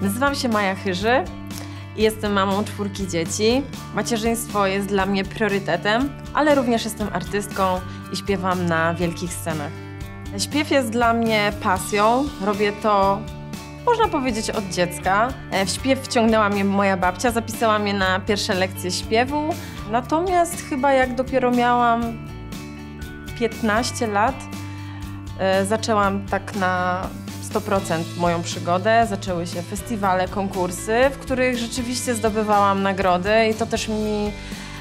Nazywam się Maja Chyży i jestem mamą 4 dzieci. Macierzyństwo jest dla mnie priorytetem, ale również jestem artystką i śpiewam na wielkich scenach. Śpiew jest dla mnie pasją. Robię to, można powiedzieć, od dziecka. W śpiew wciągnęła mnie moja babcia, zapisała mnie na pierwsze lekcje śpiewu. Natomiast chyba jak dopiero miałam 15 lat, zaczęłam tak na 100% moją przygodę. Zaczęły się festiwale, konkursy, w których rzeczywiście zdobywałam nagrody i to też mi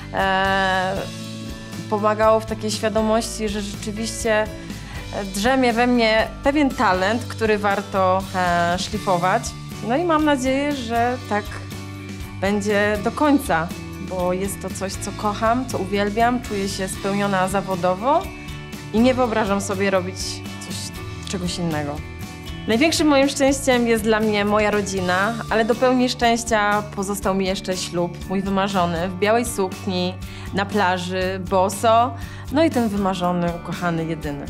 pomagało w takiej świadomości, że rzeczywiście drzemie we mnie pewien talent, który warto szlifować. No i mam nadzieję, że tak będzie do końca, bo jest to coś, co kocham, co uwielbiam, czuję się spełniona zawodowo i nie wyobrażam sobie robić czegoś innego. Największym moim szczęściem jest dla mnie moja rodzina, ale do pełni szczęścia pozostał mi jeszcze ślub, mój wymarzony, w białej sukni, na plaży, boso, no i ten wymarzony, ukochany, jedyny.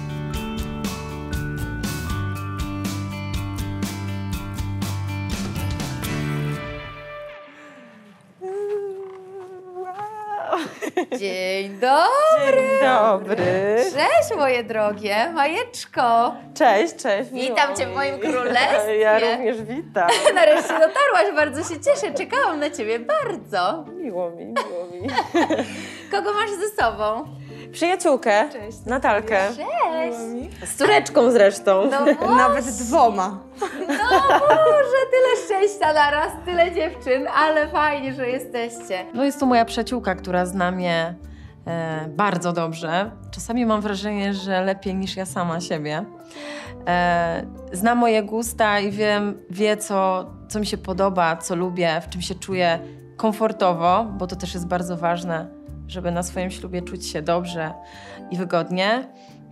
Dzień dobry! Dzień dobry! Cześć moje drogie, Majeczko! Cześć, cześć! Witam Cię w moim królestwie! Ja również witam! Nareszcie dotarłaś, bardzo się cieszę, czekałam na Ciebie bardzo! Miło mi. Kogo masz ze sobą? Przyjaciółkę, Cześć. Natalkę. Cześć! Z córeczką zresztą. No właśnie. Nawet 2. No Boże, tyle szczęścia naraz, tyle dziewczyn, ale fajnie, że jesteście. No jest to moja przyjaciółka, która zna mnie bardzo dobrze. Czasami mam wrażenie, że lepiej niż ja sama siebie. Zna moje gusta i wie co mi się podoba, co lubię, w czym się czuję komfortowo, bo to też jest bardzo ważne, żeby na swoim ślubie czuć się dobrze i wygodnie.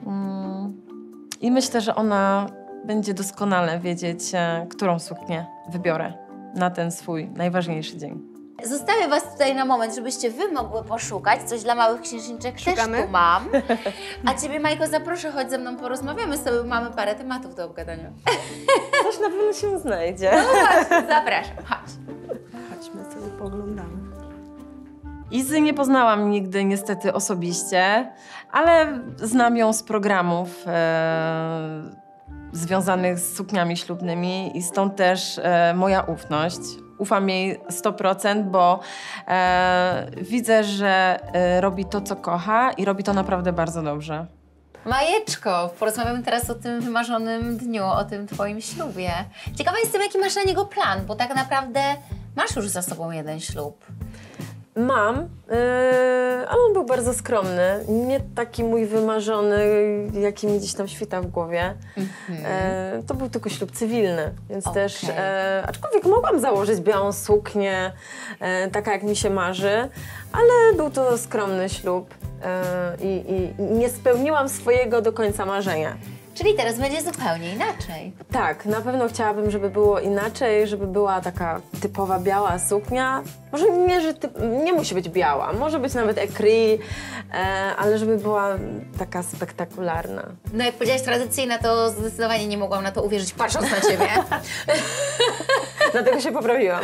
I myślę, że ona będzie doskonale wiedzieć, którą suknię wybiorę na ten swój najważniejszy dzień. Zostawię Was tutaj na moment, żebyście Wy mogły poszukać. Coś dla małych księżniczek Szukamy? też tu mam. A Ciebie, Majko, zaproszę, chodź ze mną porozmawiamy sobie, bo mamy parę tematów do obgadania. Coś na pewno się znajdzie. No właśnie, zapraszam, chodź. Chodźmy sobie poglądamy. Izy nie poznałam nigdy niestety osobiście, ale znam ją z programów związanych z sukniami ślubnymi i stąd też moja ufność. Ufam jej 100%, bo widzę, że robi to, co kocha i robi to naprawdę bardzo dobrze. Majeczko, porozmawiamy teraz o tym wymarzonym dniu, o tym Twoim ślubie. Ciekawa jestem, jaki masz na niego plan, bo tak naprawdę masz już za sobą jeden ślub. Mam, ale on był bardzo skromny. Nie taki mój wymarzony, jaki mi gdzieś tam świta w głowie. To był tylko ślub cywilny, więc też, aczkolwiek mogłam założyć białą suknię, taka jak mi się marzy, ale był to skromny ślub i nie spełniłam swojego do końca marzenia. Czyli teraz będzie zupełnie inaczej. Tak, na pewno chciałabym, żeby było inaczej, żeby była taka typowa biała suknia. Może nie, że nie musi być biała, może być nawet écrit, ale żeby była taka spektakularna. No jak powiedziałaś tradycyjna, to zdecydowanie nie mogłam na to uwierzyć, patrząc na Ciebie. Dlatego się poprawiłam.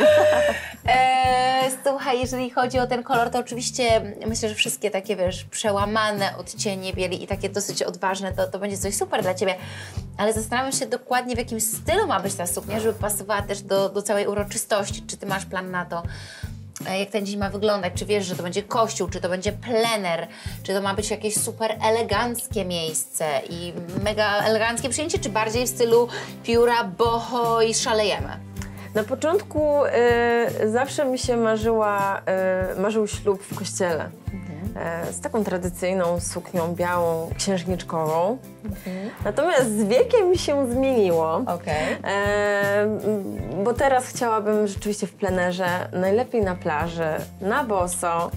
Słuchaj, jeżeli chodzi o ten kolor, to oczywiście myślę, że wszystkie takie, wiesz, przełamane odcienie bieli i takie dosyć odważne, to będzie coś super dla Ciebie. Ale zastanawiam się dokładnie, w jakim stylu ma być ta suknia, żeby pasowała też do całej uroczystości. Czy Ty masz plan na to, jak ten dzień ma wyglądać? Czy wiesz, że to będzie kościół, czy to będzie plener, czy to ma być jakieś super eleganckie miejsce i mega eleganckie przyjęcie, czy bardziej w stylu pióra, boho i szalejemy? Na początku zawsze mi się marzył ślub w kościele. Z taką tradycyjną suknią białą, księżniczkową. Natomiast z wiekiem mi się zmieniło. Bo teraz chciałabym rzeczywiście w plenerze, najlepiej na plaży, na boso.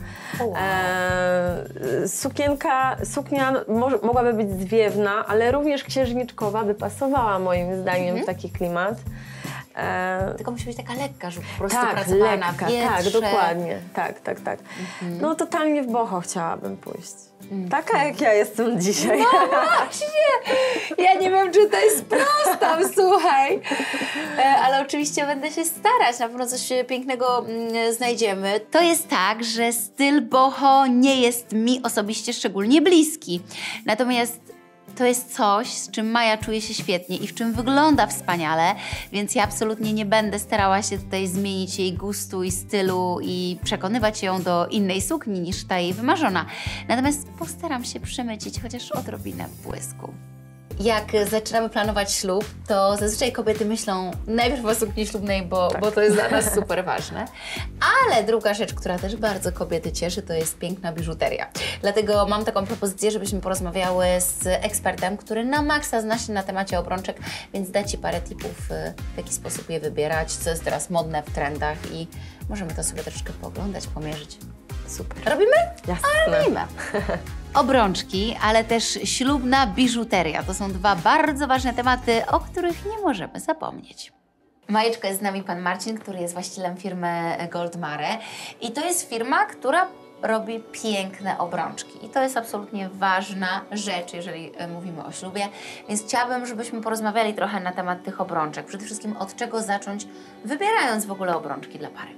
Suknia mogłaby być zwiewna, ale również księżniczkowa by pasowała moim zdaniem w taki klimat. Tylko musi być taka lekka, żeby po prostu Tak, pracowała lekka, na wietrze. tak, dokładnie. Tak. No totalnie w boho chciałabym pójść. Taka jak ja jestem dzisiaj. No właśnie! Ja nie wiem, wiem, czy to jest prosto, słuchaj. Ale oczywiście będę się starać, na pewno coś pięknego znajdziemy. To jest tak, że styl boho nie jest mi osobiście szczególnie bliski. Natomiast to jest coś, z czym Maja czuje się świetnie i w czym wygląda wspaniale, więc ja absolutnie nie będę starała się tutaj zmienić jej gustu i stylu i przekonywać ją do innej sukni niż ta jej wymarzona. Natomiast postaram się przemycić chociaż odrobinę błysku. Jak zaczynamy planować ślub, to zazwyczaj kobiety myślą najpierw o sukni ślubnej, bo to jest dla nas super ważne. Ale druga rzecz, która też bardzo kobiety cieszy, to jest piękna biżuteria. Dlatego mam taką propozycję, żebyśmy porozmawiały z ekspertem, który na maksa zna się na temacie obrączek, więc da Ci parę tipów, w jaki sposób je wybierać, co jest teraz modne w trendach i możemy to sobie troszeczkę pooglądać, pomierzyć. Super. Robimy? Jasne. Robimy. Obrączki, ale też ślubna biżuteria. To są dwa bardzo ważne tematy, o których nie możemy zapomnieć. Majeczko, jest z nami pan Marcin, który jest właścicielem firmy Goldmare. I to jest firma, która robi piękne obrączki. I to jest absolutnie ważna rzecz, jeżeli mówimy o ślubie. Więc chciałabym, żebyśmy porozmawiali trochę na temat tych obrączek. Przede wszystkim od czego zacząć, wybierając w ogóle obrączki dla pary.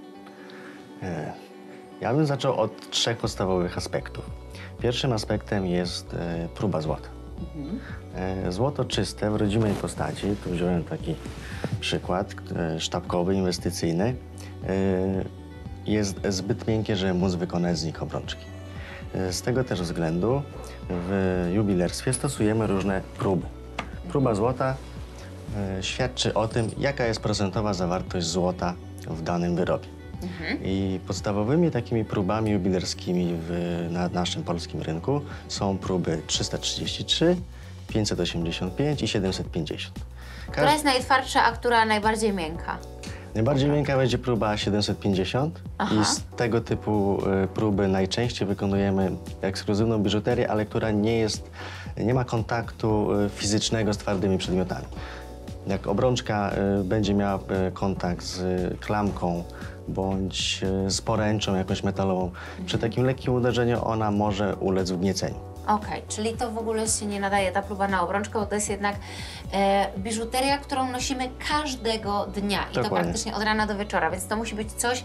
Ja bym zaczął od 3 podstawowych aspektów. Pierwszym aspektem jest próba złota. Złoto czyste w rodzimej postaci, tu wziąłem taki przykład sztabkowy, inwestycyjny, jest zbyt miękkie, żeby móc wykonać z nich obrączki. Z tego też względu w jubilerstwie stosujemy różne próby. Próba złota świadczy o tym, jaka jest procentowa zawartość złota w danym wyrobie. I podstawowymi takimi próbami jubilerskimi na naszym polskim rynku są próby 333, 585 i 750. Która jest najtwardsza, a która najbardziej miękka? Najbardziej miękka będzie próba 750 i z tego typu próby najczęściej wykonujemy ekskluzywną biżuterię, ale która nie ma kontaktu fizycznego z twardymi przedmiotami. Jak obrączka będzie miała kontakt z klamką bądź z poręczą jakąś metalową, przy takim lekkim uderzeniu ona może ulec wgnieceniu. Okej, czyli to w ogóle się nie nadaje, ta próba na obrączkę, bo to jest jednak biżuteria, którą nosimy każdego dnia i to praktycznie od rana do wieczora, więc to musi być coś,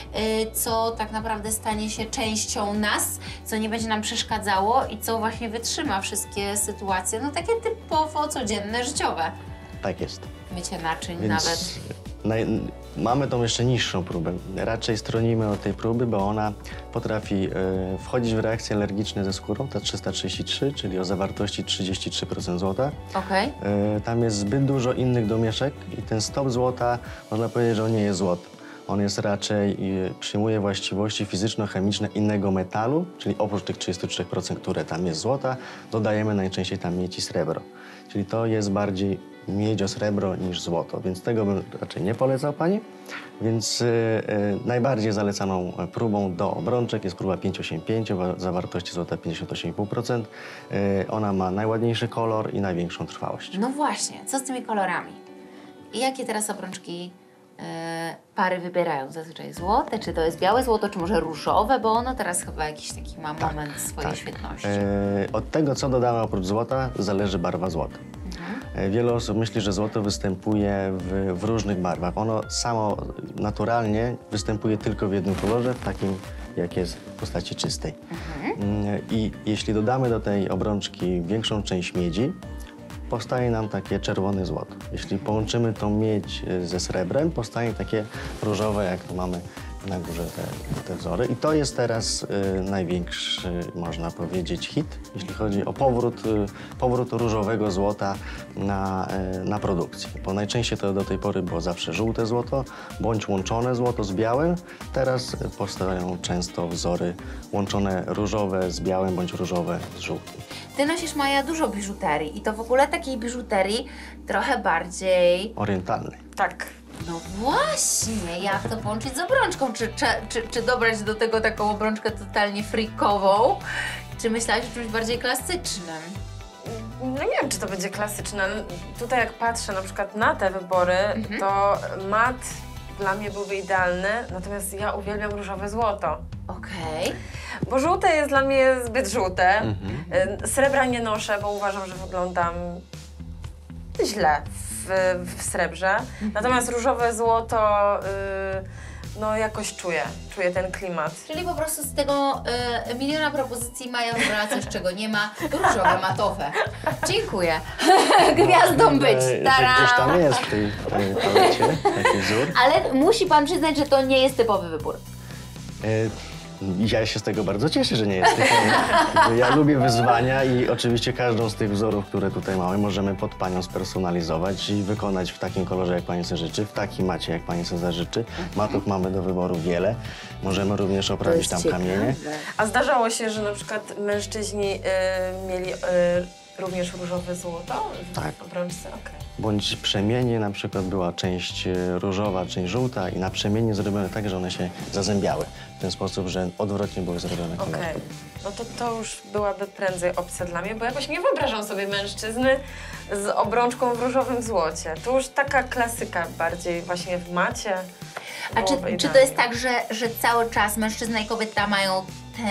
co tak naprawdę stanie się częścią nas, co nie będzie nam przeszkadzało i co właśnie wytrzyma wszystkie sytuacje, no takie typowo codzienne, życiowe. Tak jest. Mycie naczyń Więc nawet. Mamy tą jeszcze niższą próbę. Raczej stronimy od tej próby, bo ona potrafi wchodzić w reakcje alergiczne ze skórą, ta 333, czyli o zawartości 33% złota. Okej. Tam jest zbyt dużo innych domieszek i ten stop złota, można powiedzieć, że on nie jest złotem. On jest raczej, przyjmuje właściwości fizyczno-chemiczne innego metalu, czyli oprócz tych 33%, które tam jest złota, dodajemy najczęściej tam miedź i srebro. Czyli to jest bardziej miedzio-srebro niż złoto, więc tego bym raczej nie polecał pani. Więc najbardziej zalecaną próbą do obrączek jest próba 585 o zawartości złota 58,5%. Ona ma najładniejszy kolor i największą trwałość. No właśnie, co z tymi kolorami? I jakie teraz obrączki pary wybierają? Zazwyczaj złote, czy to jest białe złoto, czy może różowe, bo ono teraz chyba jakiś taki ma moment swojej świetności. Od tego, co dodamy oprócz złota, zależy barwa złota. Wiele osób myśli, że złoto występuje w różnych barwach. Ono samo naturalnie występuje tylko w jednym kolorze, w takim, jak jest w postaci czystej. I jeśli dodamy do tej obrączki większą część miedzi, powstaje nam takie czerwone złoto. Jeśli połączymy tą miedź ze srebrem, powstaje takie różowe, jak tu mamy na górze te wzory. I to jest teraz największy, można powiedzieć, hit, jeśli chodzi o powrót różowego złota na produkcję. Bo najczęściej to do tej pory było zawsze żółte złoto, bądź łączone złoto z białym. Teraz powstają często wzory łączone różowe z białym, bądź różowe z żółtym. Ty nosisz, Maja, dużo biżuterii i to w ogóle takiej biżuterii trochę bardziej... Orientalnej. Tak. No właśnie, jak to połączyć z obrączką? Czy dobrać do tego taką obrączkę totalnie freakową? Czy myślałaś o czymś bardziej klasycznym? No nie wiem, czy to będzie klasyczne. Tutaj jak patrzę na przykład na te wybory, to mat dla mnie byłby idealny, natomiast ja uwielbiam różowe złoto. Okej. Bo żółte jest dla mnie zbyt żółte. Srebra nie noszę, bo uważam, że wyglądam źle w srebrze. Natomiast różowe złoto no jakoś czuję ten klimat. Czyli po prostu z tego miliona propozycji Maja wybrała coś, czego nie ma. Różowe, matowe. Dziękuję. Gwiazdą być. Gdzieś tam jest w tej palecie taki wzór. Ale musi pan przyznać, że to nie jest typowy wybór. Ja się z tego bardzo cieszę, że nie jest typowy. Bo ja lubię wyzwania i oczywiście każdą z tych wzorów, które tutaj mamy, możemy pod panią spersonalizować i wykonać w takim kolorze, jak pani sobie życzy, w takim macie, jak pani sobie zażyczy. Matów mamy do wyboru wiele. Możemy również oprawić tam kamienie. A zdarzało się, że na przykład mężczyźni mieli również różowe złoto w obrączce? Okay. Bądź przemienie, na przykład była część różowa, część żółta i na przemienie zrobione tak, że one się zazębiały. W ten sposób, że odwrotnie były zrobione kolory. Okej. No to już byłaby prędzej opcja dla mnie, bo jakoś nie wyobrażam sobie mężczyzny z obrączką w różowym złocie. To już taka klasyka bardziej właśnie w macie. A czy to jest tak, że cały czas mężczyzna i kobieta mają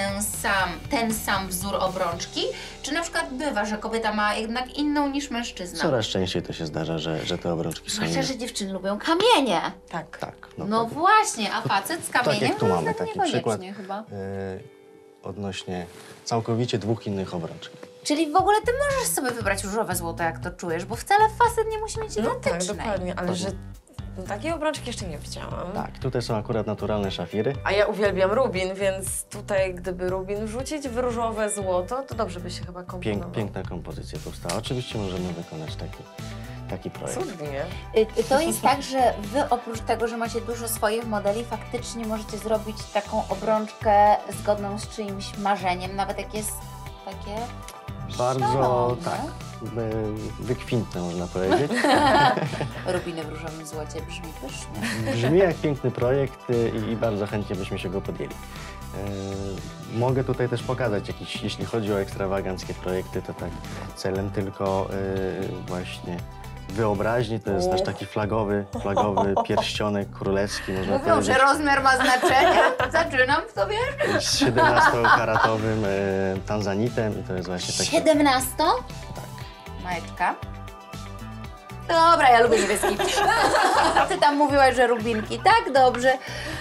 ten sam wzór obrączki? Czy na przykład bywa, że kobieta ma jednak inną niż mężczyzna? Coraz częściej to się zdarza, że te obrączki są Zwłaszcza, inne. że dziewczyny lubią kamienie. Tak. No właśnie, a facet z kamieniem Tak jak tu to mamy tak taki przykład chyba. Odnośnie całkowicie dwóch innych obrączek. Czyli w ogóle ty możesz sobie wybrać różowe złoto, jak to czujesz, bo wcale facet nie musi mieć No identycznej. tak, dokładnie, ale że takiej obrączki jeszcze nie widziałam. Tak, tutaj są akurat naturalne szafiry. A ja uwielbiam rubin, więc tutaj gdyby rubin wrzucić w różowe złoto, to dobrze by się chyba komponował. Piękna kompozycja powstała. Oczywiście możemy wykonać taki projekt. Cudnie. To jest tak, że wy oprócz tego, że macie dużo swoich modeli, faktycznie możecie zrobić taką obrączkę zgodną z czyimś marzeniem, nawet jak jest takie Bardzo, szalone. tak, wykwintne można powiedzieć. Rubiny w różowym złocie brzmi pysznie. Brzmi jak piękny projekt i bardzo chętnie byśmy się go podjęli. Mogę tutaj też pokazać jakieś, jeśli chodzi o ekstrawaganckie projekty, to tak celem tylko właśnie wyobraźni, to jest nasz taki flagowy pierścionek królewski, można Mówią, powiedzieć. że rozmiar ma znaczenie. Zaczynam w tobie. Z 17-karatowym tanzanitem i to jest właśnie taki... 17? Tak. Majeczka. Dobra, ja lubię niebieski. Ty tam mówiłaś, że rubinki. Tak, dobrze.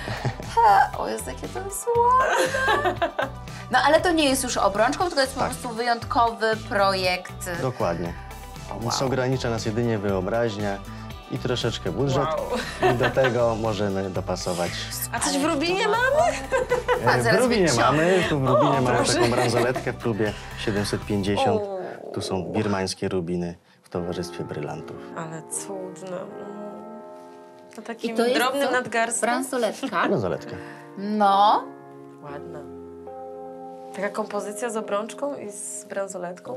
O, jest jakie to jest ładne. No ale to nie jest już obrączką, tylko jest po prostu wyjątkowy projekt. Dokładnie. Więc ogranicza nas jedynie wyobraźnia i troszeczkę budżet. Wow. I do tego możemy dopasować. A coś w rubinie mamy? W Rubinie mamy, tu w Rubinie mamy proszę. taką bransoletkę w próbie 750. Tu są birmańskie rubiny w towarzystwie brylantów. Ale cudne. To I takim to jest drobnym co? nadgarstkiem. Bransoletka. Bransoletka. No. Ładna. Taka kompozycja z obrączką i z bransoletką.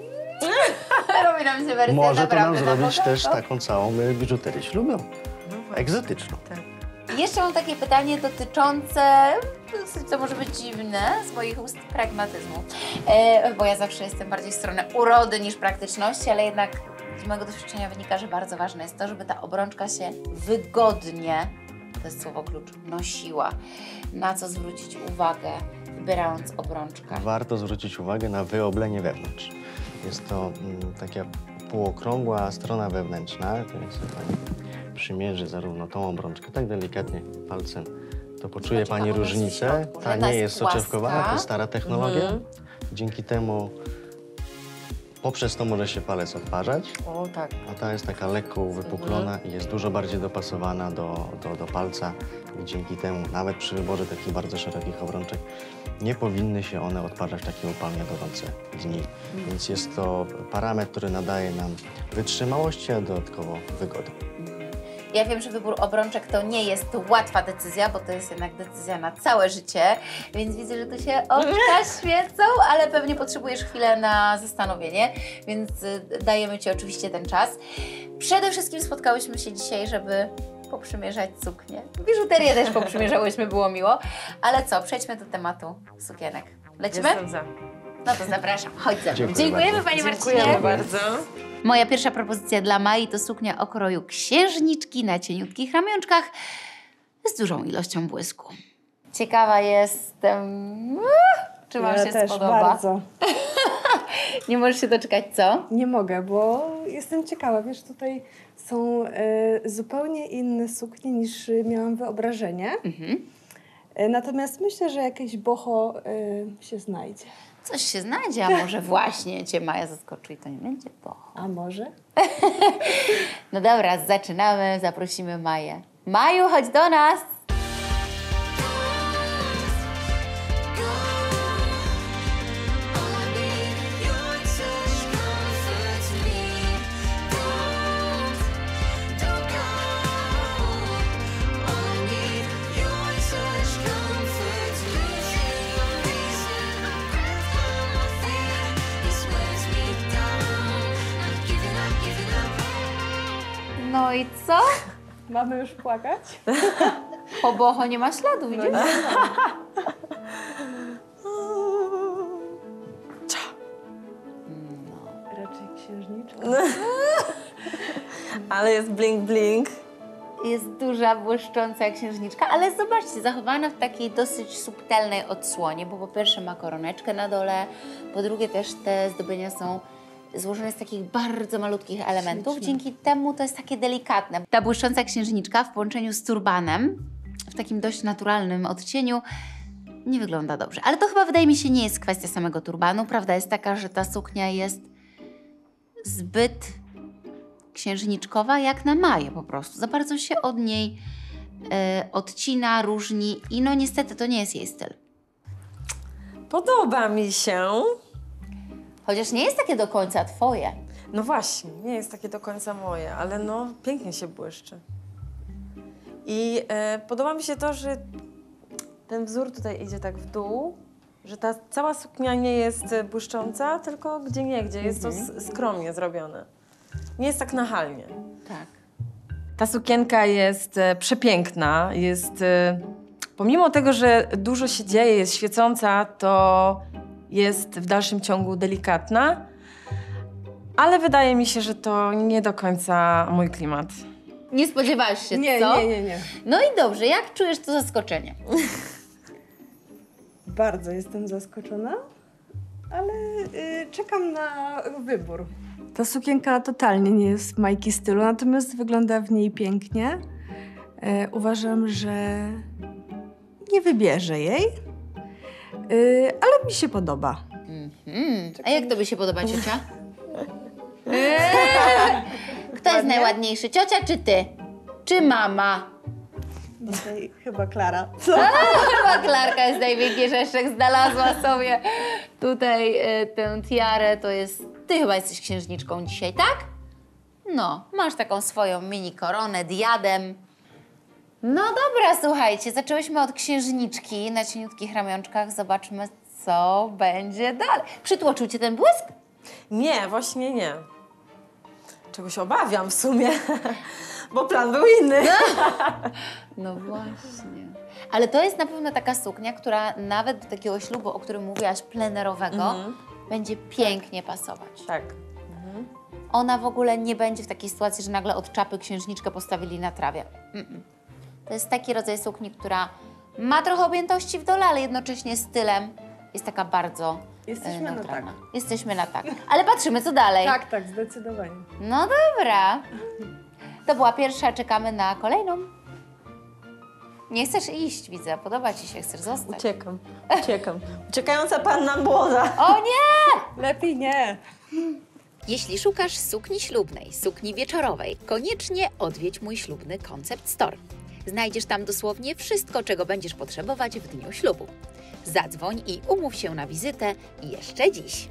Robi nam się wersja Może to nam naprawdę zrobić na też bogato. taką całą biżuterię ślubną, No właśnie. egzotyczną. Tak. I jeszcze mam takie pytanie dotyczące, co może być dziwne, z moich ust, pragmatyzmu. Bo ja zawsze jestem bardziej w stronę urody niż praktyczności, ale jednak z mojego doświadczenia wynika, że bardzo ważne jest to, żeby ta obrączka się wygodnie, to jest słowo klucz, nosiła. Na co zwrócić uwagę, wybierając obrączkę? Warto zwrócić uwagę na wyoblenie wewnątrz. Jest to taka półokrągła strona wewnętrzna, więc Pani przymierzy zarówno tą obrączkę, tak delikatnie palcem, to poczuje Zobaczy Pani Pan w różnicę. środku, że Ta ta nie jest jest płaska. soczewkowana, to jest stara technologia. Mhm. Dzięki temu poprzez to może się palec odparzać, O tak. a ta jest taka lekko uwypuklona i jest dużo bardziej dopasowana do palca i dzięki temu nawet przy wyborze takich bardzo szerokich obrączek nie powinny się one odparzać w takie upalnie gorące dni. Więc jest to parametr, który nadaje nam wytrzymałości, a dodatkowo wygody. Ja wiem, że wybór obrączek to nie jest łatwa decyzja, bo to jest jednak decyzja na całe życie, więc widzę, że tu się oczka świecą, ale pewnie potrzebujesz chwilę na zastanowienie, więc dajemy Ci oczywiście ten czas. Przede wszystkim spotkałyśmy się dzisiaj, żeby poprzymierzać suknię. Biżuterię też poprzymierzałyśmy, było miło. Ale co, przejdźmy do tematu sukienek. Lecimy? Jestem za. No to zapraszam, chodź ze mną. Dziękuję Dziękujemy bardzo. Pani Dziękujemy Marcinie. bardzo. Moja pierwsza propozycja dla Mai to suknia o kroju księżniczki na cieniutkich ramionczkach z dużą ilością błysku. Ciekawa jestem, czy Wam Ja się też spodoba. bardzo. Nie możesz się doczekać, co? Nie mogę, bo jestem ciekawa. Wiesz, tutaj są zupełnie inne suknie niż miałam wyobrażenie. Natomiast myślę, że jakieś boho się znajdzie. Coś się znajdzie, a może właśnie Cię Maja zaskoczy i to nie będzie boho. A może? No dobra, zaczynamy, zaprosimy Maję. Maju, chodź do nas! No i co? Mamy już płakać? Po boho nie ma śladu, widzisz? Raczej księżniczka. Ale jest bling bling. Jest duża, błyszcząca księżniczka, ale zobaczcie, zachowana w takiej dosyć subtelnej odsłonie, bo po pierwsze ma koroneczkę na dole, po drugie też te zdobienia są złożone z takich bardzo malutkich elementów, Śliczne. dzięki temu to jest takie delikatne. Ta błyszcząca księżniczka w połączeniu z turbanem, w takim dość naturalnym odcieniu, nie wygląda dobrze. Ale to chyba, wydaje mi się, nie jest kwestia samego turbanu. Prawda jest taka, że ta suknia jest zbyt księżniczkowa jak na Maję po prostu. Za bardzo się od niej odcina, różni i no niestety to nie jest jej styl. Podoba mi się. Chociaż nie jest takie do końca twoje. No właśnie, nie jest takie do końca moje, ale no pięknie się błyszczy. I podoba mi się to, że ten wzór tutaj idzie tak w dół, że ta cała suknia nie jest błyszcząca, tylko gdzieniegdzie jest to skromnie zrobione. Nie jest tak nachalnie. Tak. Ta sukienka jest przepiękna, jest pomimo tego, że dużo się dzieje, jest świecąca, to jest w dalszym ciągu delikatna, ale wydaje mi się, że to nie do końca mój klimat. Nie spodziewałaś się, Nie, co? nie. No i dobrze, jak czujesz to zaskoczenie? Bardzo jestem zaskoczona, ale czekam na wybór. Ta sukienka totalnie nie jest w Majki stylu, natomiast wygląda w niej pięknie. Uważam, że nie wybierze jej, ale mi się podoba. A jak tobie się podoba ciocia? Kto jest najładniejszy, ciocia czy ty? Czy mama? Dzisiaj chyba Klara. Chyba Klarka jest najpiękniejsza, znalazła sobie tutaj tę tiarę, to jest... Ty chyba jesteś księżniczką dzisiaj, tak? No, masz taką swoją mini koronę, diadem. No dobra, słuchajcie, zaczęłyśmy od księżniczki na cieniutkich ramionczkach, zobaczmy, co będzie dalej. Przytłoczył cię ten błysk? Nie, właśnie nie. Czego się obawiam w sumie, bo plan był inny. No właśnie. Ale to jest na pewno taka suknia, która nawet do takiego ślubu, o którym mówiłaś, plenerowego, będzie pięknie pasować. Tak. Ona w ogóle nie będzie w takiej sytuacji, że nagle od czapy księżniczkę postawili na trawie. To jest taki rodzaj sukni, która ma trochę objętości w dole, ale jednocześnie stylem jest taka bardzo Jesteśmy na neutralna. tak. Jesteśmy na tak. Ale patrzymy, co dalej. Tak, zdecydowanie. No dobra. To była pierwsza, czekamy na kolejną. Nie chcesz iść, widzę. Podoba ci się, chcesz zostać. Uciekam. Uciekająca panna młoda. O nie! Lepiej nie. Jeśli szukasz sukni ślubnej, sukni wieczorowej, koniecznie odwiedź mój ślubny Concept Store. Znajdziesz tam dosłownie wszystko, czego będziesz potrzebować w dniu ślubu. Zadzwoń i umów się na wizytę jeszcze dziś.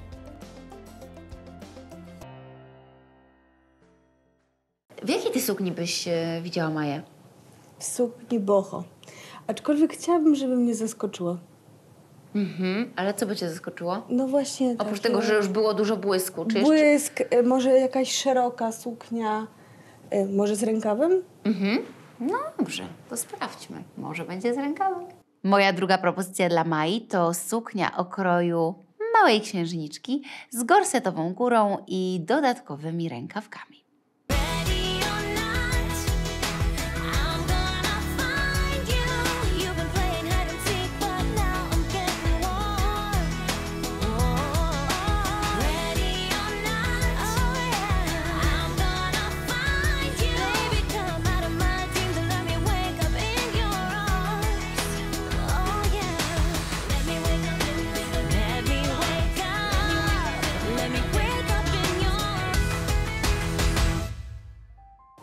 W jakiej ty sukni byś widziała Maję? W sukni boho. Aczkolwiek chciałabym, żeby mnie zaskoczyło. Ale co by cię zaskoczyło? No właśnie. Oprócz takie tego, że już było dużo błysku, czy jeszcze... błysk, może jakaś szeroka suknia, może z rękawem? No dobrze, to sprawdźmy. Może będzie z rękawem. Moja druga propozycja dla Mai to suknia o kroju małej księżniczki z gorsetową górą i dodatkowymi rękawkami.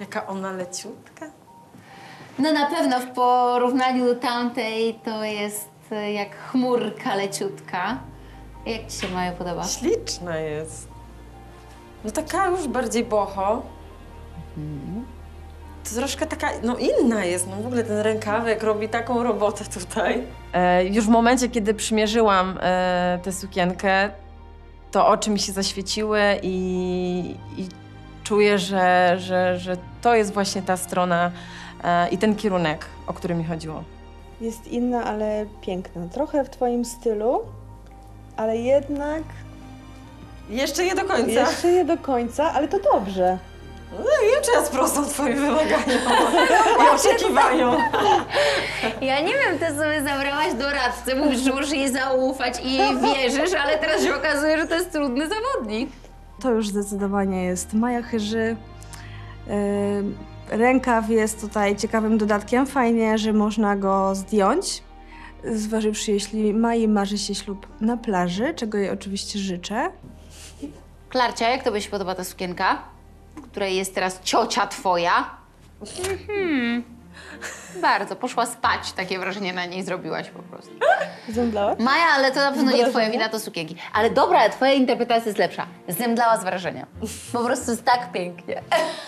Jaka ona leciutka. No na pewno w porównaniu do tamtej to jest jak chmurka leciutka. Jak ci się Maja podoba? Śliczna jest. No taka już bardziej boho. To troszkę taka, no inna jest, no w ogóle ten rękawek robi taką robotę tutaj. Już w momencie, kiedy przymierzyłam tę sukienkę, to oczy mi się zaświeciły i czuję, że to jest właśnie ta strona i ten kierunek, o który mi chodziło. Jest inna, ale piękna. Trochę w twoim stylu, ale jednak Jeszcze nie do końca. jeszcze nie do końca, ale to dobrze. No i czy ja sprostam twoim wymaganiom i oczekiwaniom. Ja nie wiem, ty sobie zabrałaś doradcę, mówisz, że możesz jej zaufać i jej wierzysz, ale teraz się okazuje, że to jest trudny zawodnik. To już zdecydowanie jest Maja Chyży. Rękaw jest tutaj ciekawym dodatkiem. Fajnie, że można go zdjąć. Zważywszy, jeśli Mai marzy się ślub na plaży, czego jej oczywiście życzę. Klarcia, jak tobie się podoba ta sukienka, w której jest teraz ciocia twoja? Bardzo, poszła spać, takie wrażenie na niej zrobiłaś po prostu. Zemdlałaś? Maja, ale to na pewno nie Wrażenie? twoja wina, to sukienki. Ale dobra, twoja interpretacja jest lepsza. Zemdlała z wrażenia. Po prostu jest tak pięknie.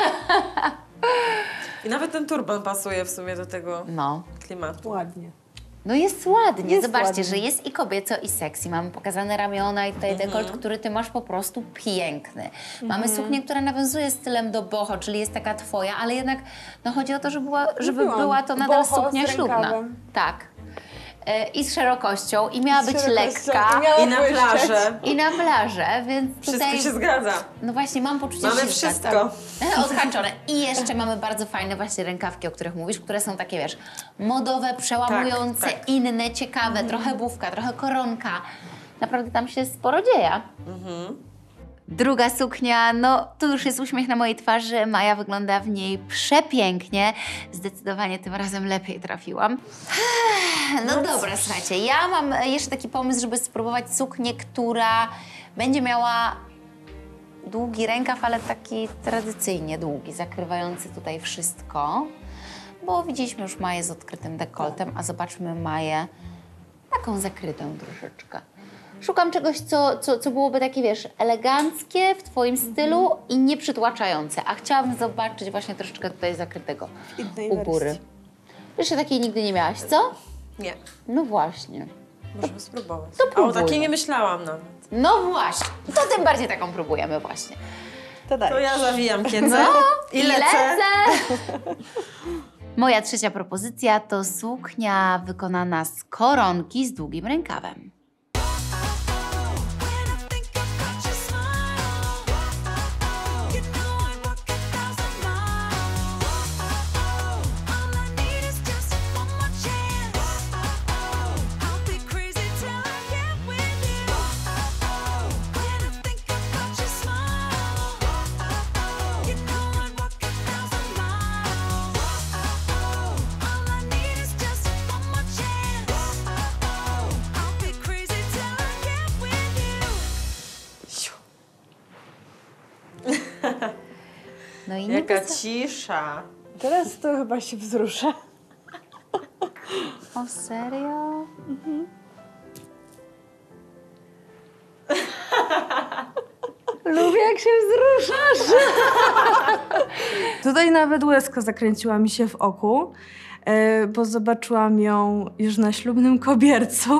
I nawet ten turban pasuje w sumie do tego No. klimatu. Ładnie. No jest ładnie, Jest zobaczcie, ładnie. że jest i kobieco, i sexy. Mamy pokazane ramiona i tutaj dekolt, który ty masz po prostu piękny. Mamy suknię, która nawiązuje stylem do boho, czyli jest taka twoja, ale jednak no, chodzi o to, żeby Mówiłam, była to nadal boho suknia z ślubna. rękawem. Tak. I z szerokością, i miała być szerokością, lekka. i miała I na błyszczeć. plażę. I na plażę, więc Wszystko tutaj... się zgadza. No właśnie, mam poczucie, Mamy że się wszystko. zgadza. Odhaczone. I jeszcze mamy bardzo fajne właśnie rękawki, o których mówisz, które są takie, wiesz, modowe, przełamujące, Tak. inne, ciekawe, trochę bufka, trochę koronka. Naprawdę tam się sporo dzieje. Druga suknia, no tu już jest uśmiech na mojej twarzy, Maja wygląda w niej przepięknie. Zdecydowanie tym razem lepiej trafiłam. No dobra, słuchajcie, ja mam jeszcze taki pomysł, żeby spróbować suknię, która będzie miała długi rękaw, ale taki tradycyjnie długi, zakrywający tutaj wszystko. Bo widzieliśmy już Maję z odkrytym dekoltem, a zobaczmy Maję taką zakrytą troszeczkę. Szukam czegoś, co byłoby takie, wiesz, eleganckie w twoim stylu i nieprzytłaczające. A chciałabym zobaczyć właśnie troszeczkę tutaj zakrytego innej u góry. wersji. Jeszcze takiej nigdy nie miałaś, co? Nie, No właśnie. możemy spróbować. to A o próbuj. takiej nie myślałam nawet. No właśnie. To tym bardziej taką próbujemy właśnie. To daj. To ja zawijam kiedzę No, i lecę. Moja trzecia propozycja to suknia wykonana z koronki z długim rękawem. No i Jaka niby cisza. Teraz to chyba się wzruszę. O serio? Lubię, jak się wzruszasz. Tutaj nawet łezka zakręciła mi się w oku, bo zobaczyłam ją już na ślubnym kobiercu.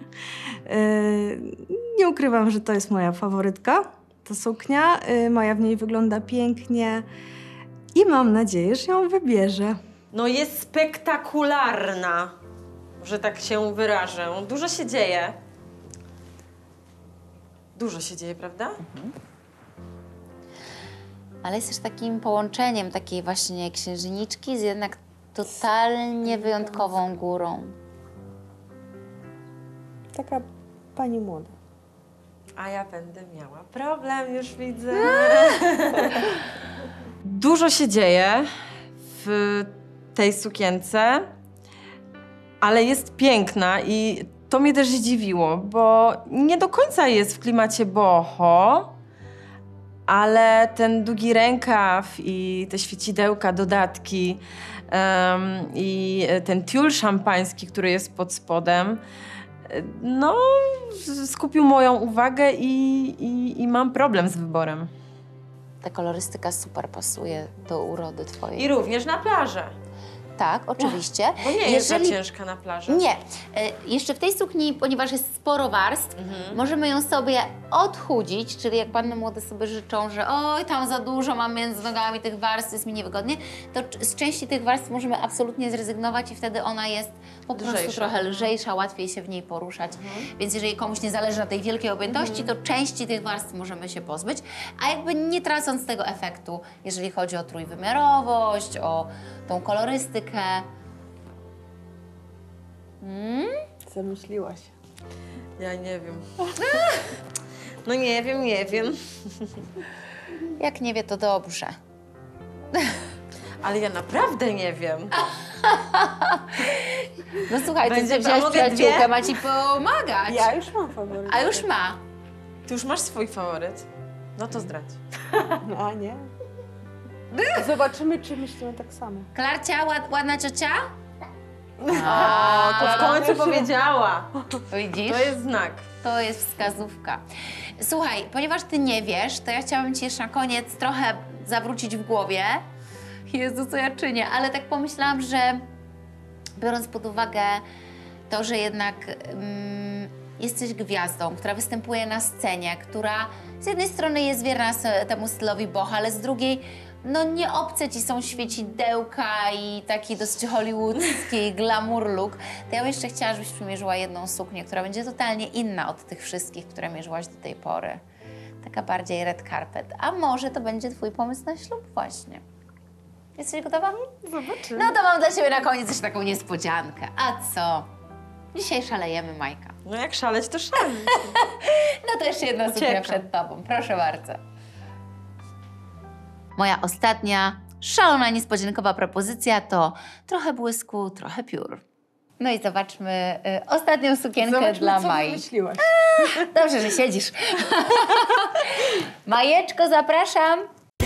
Nie ukrywam, że to jest moja faworytka, ta suknia. Maja w niej wygląda pięknie i mam nadzieję, że ją wybierze. No jest spektakularna, że tak się wyrażę. Dużo się dzieje. Dużo się dzieje, prawda? Ale jest też takim połączeniem takiej właśnie księżniczki z jednak totalnie wyjątkową górą. Taka pani młoda. A ja będę miała problem, już widzę. Dużo się dzieje w tej sukience, ale jest piękna i to mnie też zdziwiło, bo nie do końca jest w klimacie boho, ale ten długi rękaw i te świecidełka, dodatki i ten tiul szampański, który jest pod spodem, no skupił moją uwagę i mam problem z wyborem. Ta kolorystyka super pasuje do urody twojej. I również na plażę. Tak, oczywiście. Bo nie jest za ciężka na plaży. Nie. Jeszcze w tej sukni, ponieważ jest sporo warstw, możemy ją sobie odchudzić, czyli jak panny młode sobie życzą, że oj, tam za dużo mam między nogami tych warstw, jest mi niewygodnie, to z części tych warstw możemy absolutnie zrezygnować i wtedy ona jest po prostu trochę lżejsza, łatwiej się w niej poruszać. Więc jeżeli komuś nie zależy na tej wielkiej objętości, to części tych warstw możemy się pozbyć, a jakby nie tracąc tego efektu, jeżeli chodzi o trójwymiarowość, o tą kolorystykę. Zamyśliłaś. Ja nie wiem. No nie wiem. Jak nie wie, to dobrze. Ale ja naprawdę nie wiem. No słuchaj, ty Będzie- wziąłeś a mogę przyjaciółkę, dwie? ma ci pomagać. Ja już mam faworyt. A już ma. Ty już masz swój faworyt? No to zdradź. A nie. Zobaczymy, czy myślimy tak samo. Klarcia, ładna ciocia? To w końcu powiedziała. Widzisz? To jest znak. To jest wskazówka. Słuchaj, ponieważ ty nie wiesz, to ja chciałabym ci jeszcze na koniec trochę zawrócić w głowie. Jezu, co ja czynię? Ale tak pomyślałam, że biorąc pod uwagę to, że jednak jesteś gwiazdą, która występuje na scenie, która z jednej strony jest wierna temu stylowi boho, ale z drugiej no nie obce ci są świecidełka i taki dosyć hollywoodzki glamour look, to ja bym jeszcze chciała, żebyś przymierzyła jedną suknię, która będzie totalnie inna od tych wszystkich, które mierzyłaś do tej pory. Taka bardziej red carpet. A może to będzie twój pomysł na ślub właśnie. Jesteś gotowa? Zobaczymy. No to mam dla ciebie na koniec jeszcze taką niespodziankę. A co? Dzisiaj szalejemy, Majka. No jak szaleć, to szaleć. No to jeszcze jedna suknia Uciekam. przed tobą. Proszę bardzo. Moja ostatnia, szalona, niespodziankowa propozycja to trochę błysku, trochę piór. No i zobaczmy ostatnią sukienkę Zobaczmy, dla co Mai. wymyśliłaś. Dobrze, że siedzisz. Majeczko, zapraszam.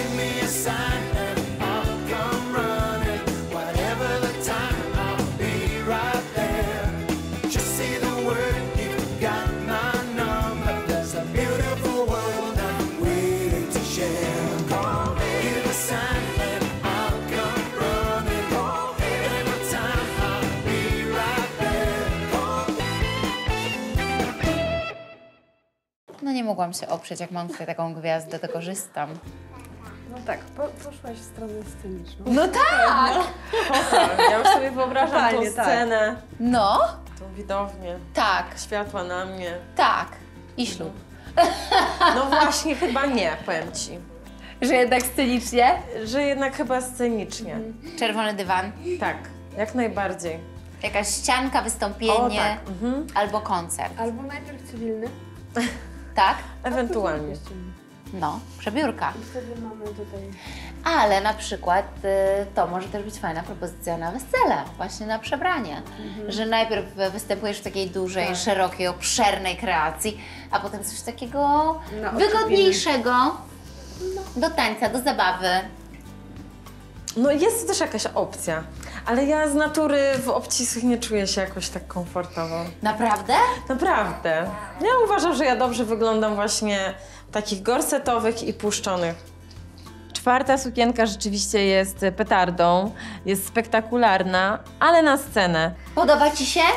No nie mogłam się oprzeć, jak mam tutaj taką gwiazdę, to korzystam. No tak, poszłaś w stronę sceniczną. No tak! Ja już sobie wyobrażam tą Totalnie, tak. scenę, No, tą widownię, tak, światła na mnie. tak. I ślub. No właśnie, chyba nie, powiem ci. Że jednak scenicznie? Że jednak chyba scenicznie. Czerwony dywan, Tak, jak najbardziej. jakaś ścianka, wystąpienie O, tak. albo koncert. Albo najpierw cywilny. Tak? Ewentualnie. No, przebiórka. I wtedy mamy tutaj... Ale na przykład to może też być fajna propozycja na wesele, właśnie na przebranie. Że najpierw występujesz w takiej dużej, szerokiej, obszernej kreacji, a potem coś takiego No, wygodniejszego do tańca, do zabawy. No jest to też jakaś opcja, ale ja z natury w obcisłych nie czuję się jakoś tak komfortowo. Naprawdę? Naprawdę. Ja uważam, że ja dobrze wyglądam właśnie w takich gorsetowych i puszczonych. Czwarta sukienka rzeczywiście jest petardą, jest spektakularna, ale na scenę. Podoba ci się?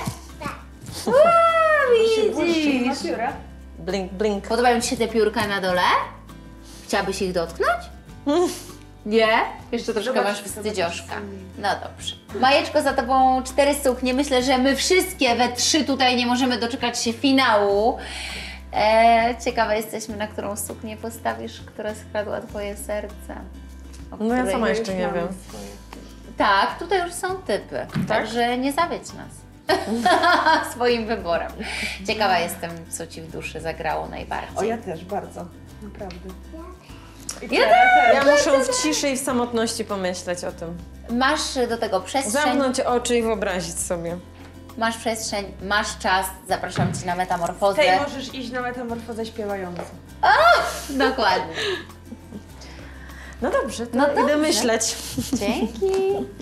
Widzisz! Blink, blink. Podobają ci się te piórka na dole? Chciałabyś ich dotknąć? Nie? Jeszcze troszkę masz wstydzioszka. No dobrze. Majeczko, za tobą 4 suknie. Myślę, że my wszystkie we 3 tutaj nie możemy doczekać się finału. Ciekawe jesteśmy, na którą suknię postawisz, która skradła twoje serce. O No ja której sama już jeszcze nie mam. wiem. Tak, tutaj już są typy, także nie zawiedź nas swoim wyborem. Ciekawa jestem, co ci w duszy zagrało najbardziej. O, ja też, bardzo. Naprawdę. Ja muszę w ciszy i w samotności pomyśleć o tym. Masz do tego przestrzeń, Zamknąć oczy i wyobrazić sobie. masz przestrzeń, masz czas, zapraszam cię na metamorfozę. Tej możesz iść na metamorfozę śpiewającą. Dokładnie. No dobrze, to idę myśleć. Dzięki.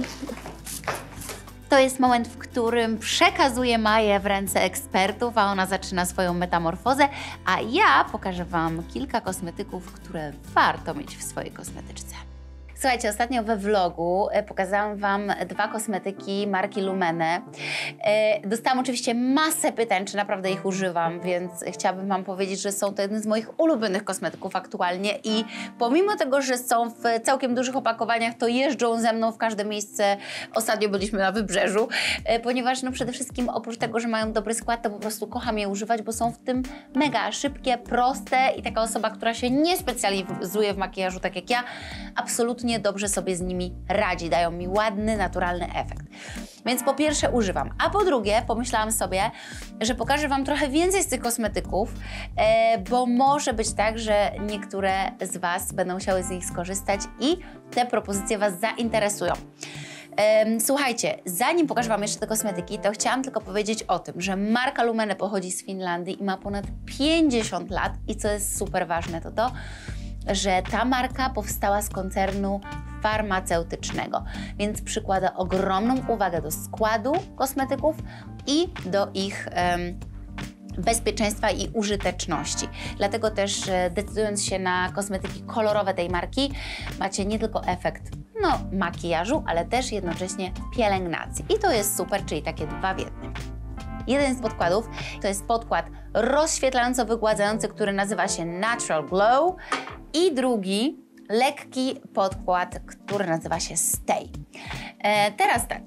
To jest moment, w którym przekazuję Maję w ręce ekspertów, a ona zaczyna swoją metamorfozę, a ja pokażę Wam kilka kosmetyków, które warto mieć w swojej kosmetyczce. Słuchajcie, ostatnio we vlogu pokazałam Wam 2 kosmetyki marki Lumene. Dostałam oczywiście masę pytań, czy naprawdę ich używam, więc chciałabym Wam powiedzieć, że są to jedne z moich ulubionych kosmetyków aktualnie i pomimo tego, że są w całkiem dużych opakowaniach, to jeżdżą ze mną w każde miejsce. Ostatnio byliśmy na Wybrzeżu, ponieważ no przede wszystkim oprócz tego, że mają dobry skład, to po prostu kocham je używać, bo są w tym mega szybkie, proste i taka osoba, która się nie specjalizuje w makijażu tak jak ja, absolutnie dobrze sobie z nimi radzi, dają mi ładny, naturalny efekt. Więc po pierwsze używam, a po drugie pomyślałam sobie, że pokażę Wam trochę więcej z tych kosmetyków, bo może być tak, że niektóre z Was będą chciały z nich skorzystać i te propozycje Was zainteresują. Słuchajcie, zanim pokażę Wam jeszcze te kosmetyki, to chciałam tylko powiedzieć o tym, że marka Lumene pochodzi z Finlandii i ma ponad 50 lat i co jest super ważne, to że ta marka powstała z koncernu farmaceutycznego, więc przykłada ogromną uwagę do składu kosmetyków i do ich bezpieczeństwa i użyteczności. Dlatego też decydując się na kosmetyki kolorowe tej marki, macie nie tylko efekt makijażu, ale też jednocześnie pielęgnacji. I to jest super, czyli takie 2 w 1. Jeden z podkładów to jest podkład rozświetlająco-wygładzający, który nazywa się Natural Glow i drugi lekki podkład, który nazywa się Stay. Teraz tak,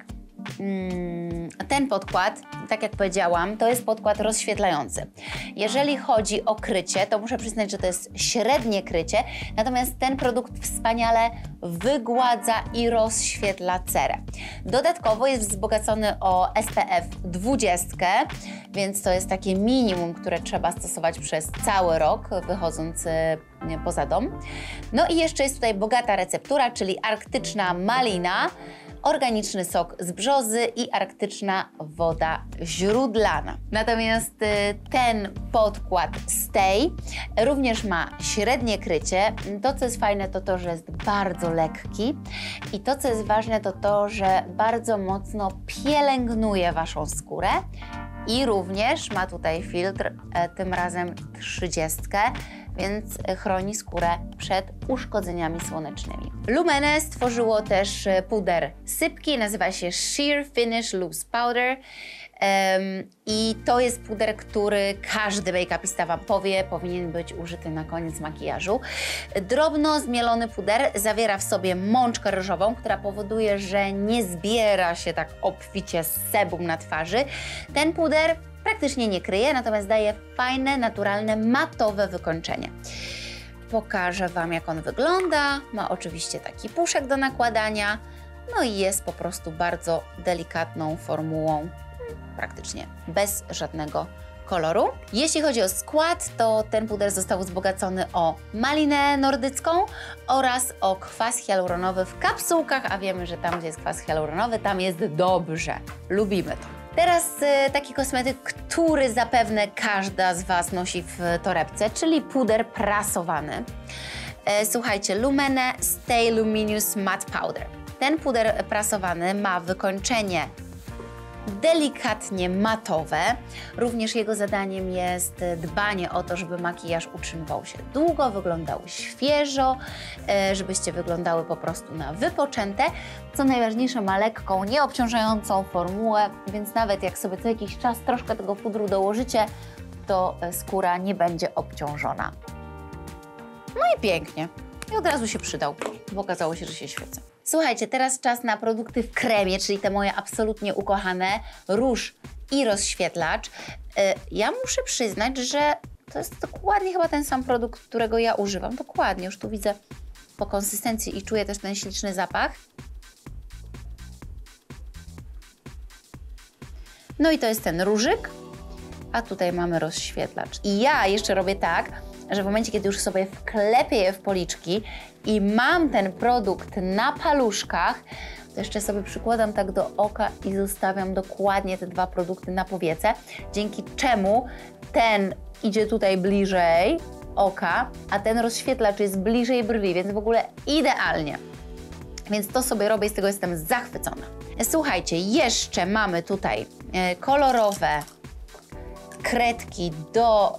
ten podkład, tak jak powiedziałam, to jest podkład rozświetlający. Jeżeli chodzi o krycie, to muszę przyznać, że to jest średnie krycie, natomiast ten produkt wspaniale wygładza i rozświetla cerę. Dodatkowo jest wzbogacony o SPF 20, więc to jest takie minimum, które trzeba stosować przez cały rok, wychodząc poza dom. No i jeszcze jest tutaj bogata receptura, czyli arktyczna malina, organiczny sok z brzozy i arktyczna woda źródlana. Natomiast ten podkład Stay również ma średnie krycie. To, co jest fajne, to to, że jest bardzo lekki i to, co jest ważne, to to, że bardzo mocno pielęgnuje Waszą skórę i również ma tutaj filtr, tym razem 30, więc chroni skórę przed uszkodzeniami słonecznymi. Lumene stworzyło też puder sypki, nazywa się Sheer Finish Loose Powder. I to jest puder, który każdy make-upista Wam powie, powinien być użyty na koniec makijażu. Drobno zmielony puder zawiera w sobie mączkę ryżową, która powoduje, że nie zbiera się tak obficie sebum na twarzy. Ten puder praktycznie nie kryje, natomiast daje fajne, naturalne, matowe wykończenie. Pokażę Wam, jak on wygląda. Ma oczywiście taki puszek do nakładania, no i jest po prostu bardzo delikatną formułą, praktycznie bez żadnego koloru. Jeśli chodzi o skład, to ten puder został wzbogacony o malinę nordycką oraz o kwas hialuronowy w kapsułkach, a wiemy, że tam, gdzie jest kwas hialuronowy, tam jest dobrze. Lubimy to. Teraz taki kosmetyk, który zapewne każda z Was nosi w torebce, czyli puder prasowany. Słuchajcie, Lumene Stay Luminous Matte Powder. Ten puder prasowany ma wykończenie delikatnie matowe. Również jego zadaniem jest dbanie o to, żeby makijaż utrzymywał się długo, wyglądał świeżo, żebyście wyglądały po prostu na wypoczęte. Co najważniejsze, ma lekką, nieobciążającą formułę, więc nawet jak sobie co jakiś czas troszkę tego pudru dołożycie, to skóra nie będzie obciążona. No i pięknie. I od razu się przydał, bo okazało się, że się świecę. Słuchajcie, teraz czas na produkty w kremie, czyli te moje absolutnie ukochane róż i rozświetlacz. Ja muszę przyznać, że to jest dokładnie chyba ten sam produkt, którego ja używam. Dokładnie, już tu widzę po konsystencji i czuję też ten śliczny zapach. No i to jest ten różyk, a tutaj mamy rozświetlacz. I ja jeszcze robię tak, że w momencie, kiedy już sobie wklepię je w policzki i mam ten produkt na paluszkach, to jeszcze sobie przykładam tak do oka i zostawiam dokładnie te 2 produkty na powiece, dzięki czemu ten idzie tutaj bliżej oka, a ten rozświetlacz jest bliżej brwi, więc w ogóle idealnie. Więc to sobie robię i z tego jestem zachwycona. Słuchajcie, jeszcze mamy tutaj kolorowe kredki do...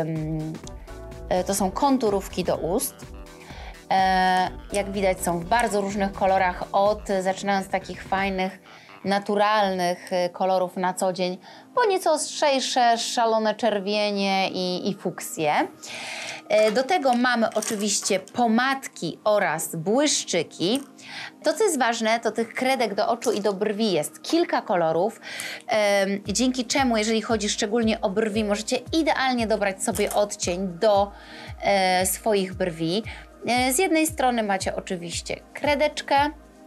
to są konturówki do ust. Jak widać, są w bardzo różnych kolorach, zaczynając z takich fajnych, naturalnych kolorów na co dzień, po nieco ostrzejsze, szalone czerwienie i fuksje. Do tego mamy oczywiście pomadki oraz błyszczyki. To, co jest ważne, to tych kredek do oczu i do brwi jest kilka kolorów, dzięki czemu, jeżeli chodzi szczególnie o brwi, możecie idealnie dobrać sobie odcień do swoich brwi. Z jednej strony macie oczywiście kredeczkę,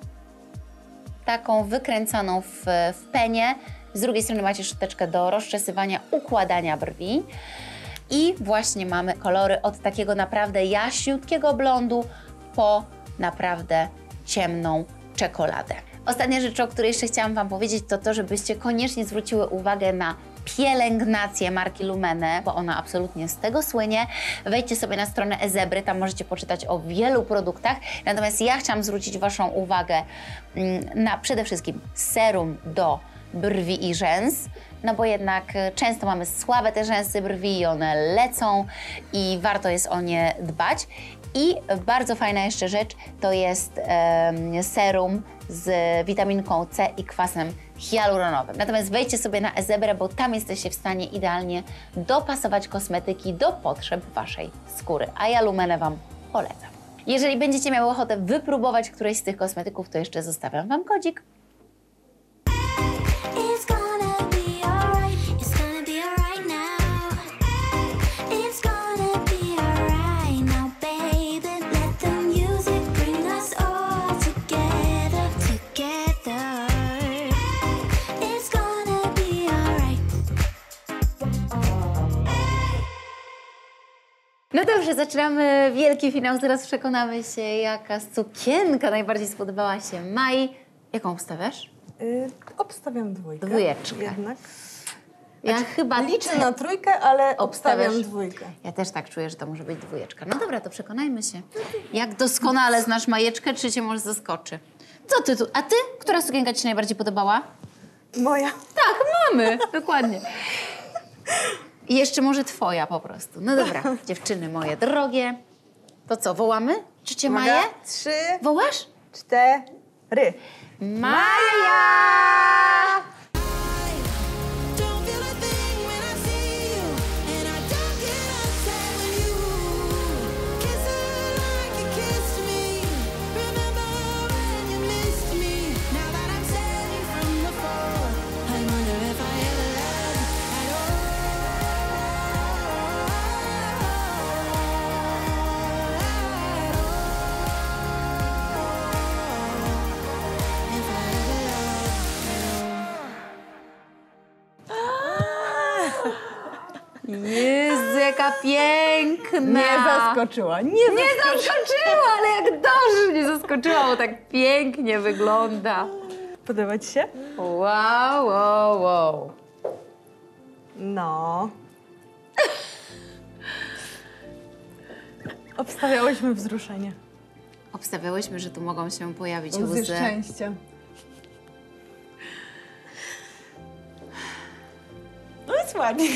taką wykręconą w penie, z drugiej strony macie szczoteczkę do rozczesywania, układania brwi. I właśnie mamy kolory od takiego naprawdę jaśniutkiego blondu po naprawdę ciemną czekoladę. Ostatnia rzecz, o której jeszcze chciałam Wam powiedzieć, to to, żebyście koniecznie zwróciły uwagę na pielęgnację marki Lumene, bo ona absolutnie z tego słynie. Wejdźcie sobie na stronę eZebry, tam możecie poczytać o wielu produktach. Natomiast ja chciałam zwrócić Waszą uwagę na przede wszystkim serum do brwi i rzęs, no bo jednak często mamy słabe te rzęsy brwi i one lecą i warto jest o nie dbać. I bardzo fajna jeszcze rzecz to jest serum z witaminką C i kwasem hialuronowym. Natomiast wejdźcie sobie na eZebrę, bo tam jesteście w stanie idealnie dopasować kosmetyki do potrzeb Waszej skóry, a ja Lumenę Wam polecam. Jeżeli będziecie miały ochotę wypróbować któreś z tych kosmetyków, to jeszcze zostawiam Wam kodzik. No dobrze, zaczynamy wielki finał. Zaraz przekonamy się, jaka sukienka najbardziej spodobała się Mai. Jaką obstawiasz? Obstawiam 2. Dwójeczkę. Jednak. Ja chyba Liczę na 3, ale obstawiam Obstawiasz? 2. Ja też tak czuję, że to może być 2. No dobra, to przekonajmy się. Jak doskonale znasz Majeczkę, czy cię może zaskoczy? Co ty tu? A ty? Która sukienka ci się najbardziej podobała? Moja. Tak, mamy. Dokładnie. I jeszcze może twoja po prostu. No dobra, dziewczyny moje drogie. To co, wołamy? Czy cię Maję? 3, Wołasz? 4. Maja! Jezu, jaka piękna! Nie zaskoczyła, nie zaskoczyła, ale jak dobrze nie zaskoczyła, bo tak pięknie wygląda. Podoba ci się? Wow, wow, wow. No. Obstawiałyśmy wzruszenie. Obstawiałyśmy, że tu mogą się pojawić Łzy łzy. szczęścia. No jest ładnie.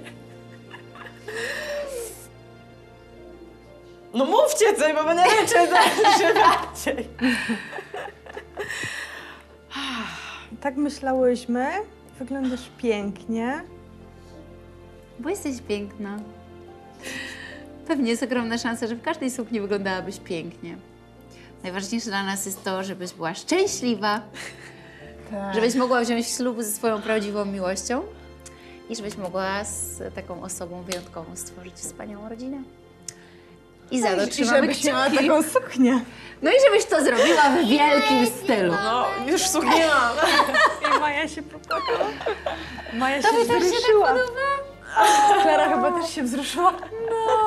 No mówcie coś, bo będę ręczę bardziej. Tak myślałyśmy. Wyglądasz pięknie. Bo jesteś piękna. Pewnie jest ogromna szansa, że w każdej sukni wyglądałabyś pięknie. Najważniejsze dla nas jest to, żebyś była szczęśliwa, Tak. żebyś mogła wziąć ślub ze swoją prawdziwą miłością i żebyś mogła z taką osobą wyjątkową stworzyć wspaniałą rodzinę. I za to I trzymamy żebyś miała kciuki. taką suknię. No i żebyś to zrobiła w wielkim stylu. No, już suknię mam. I Maja się popłakała. Maja Tobie się też się wzruszyła. tak podoba? Klara chyba też się wzruszyła. No.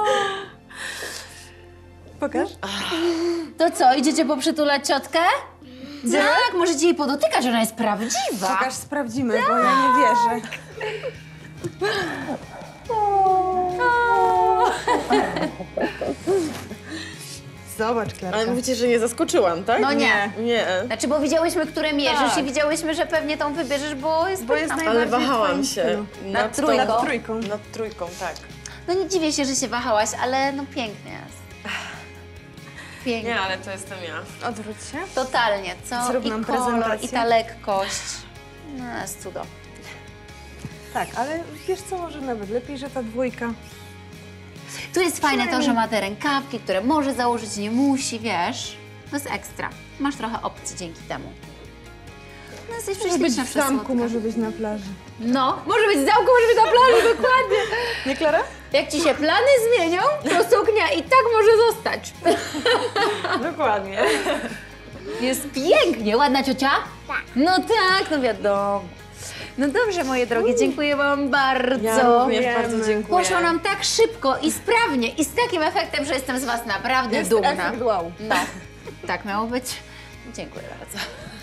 Pokaż. To co, idziecie poprzytulać ciotkę? Tak, możecie jej podotykać, ona jest prawdziwa. Pokaż, sprawdzimy, bo ja nie wierzę. Zobacz, Klarka. Ale mówicie, że nie zaskoczyłam, tak? No nie. Nie. Znaczy, bo widziałyśmy, które mierzysz Tak. i widziałyśmy, że pewnie tą wybierzesz, bo jest Bo jest pyszna. Ale najbardziej wahałam w się. twoim Nad tą- trójką. Nad trójką. Nad trójką, tak. No nie dziwię się, że się wahałaś, ale no pięknie jest. Pięknie. Nie, ale to jestem ja. Odwróć się. Totalnie, co? Zrób I nam kolor, prezentację. i ta lekkość. No jest cudo. Tak, ale wiesz co, może nawet lepiej, że ta dwójka. Tu jest fajne to, że ma te rękawki, które może założyć, nie musi, wiesz. To jest ekstra. Masz trochę opcji dzięki temu. No jesteś Może być prześliczna w zamku, przesłodka. może być na plaży. No, może być w zamku, może być na plaży, dokładnie. Nie, Klara? Jak ci się plany zmienią, to suknia i tak może zostać. Dokładnie. Jest pięknie. Ładna ciocia? Tak. No tak, no wiadomo. No dobrze, moje drogie, dziękuję wam bardzo. Ja również bardzo dziękuję. Poszło nam tak szybko i sprawnie i z takim efektem, że jestem z was naprawdę Jest dumna. efekt wow. No, tak miało być. Dziękuję bardzo.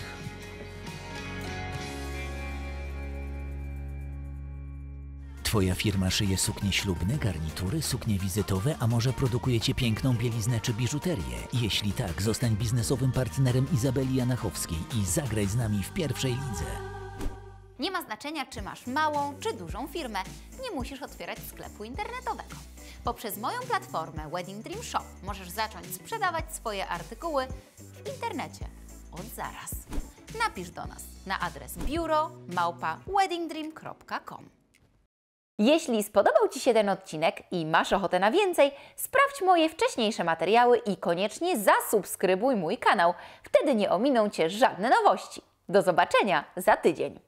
Twoja firma szyje suknie ślubne, garnitury, suknie wizytowe, a może produkujecie piękną bieliznę czy biżuterię? Jeśli tak, zostań biznesowym partnerem Izabeli Janachowskiej i zagraj z nami w pierwszej lidze. Nie ma znaczenia, czy masz małą, czy dużą firmę. Nie musisz otwierać sklepu internetowego. Poprzez moją platformę Wedding Dream Shop możesz zacząć sprzedawać swoje artykuły w internecie od zaraz. Napisz do nas na adres biuro@weddingdream.com. Jeśli spodobał Ci się ten odcinek i masz ochotę na więcej, sprawdź moje wcześniejsze materiały i koniecznie zasubskrybuj mój kanał. Wtedy nie ominą Cię żadne nowości. Do zobaczenia za tydzień.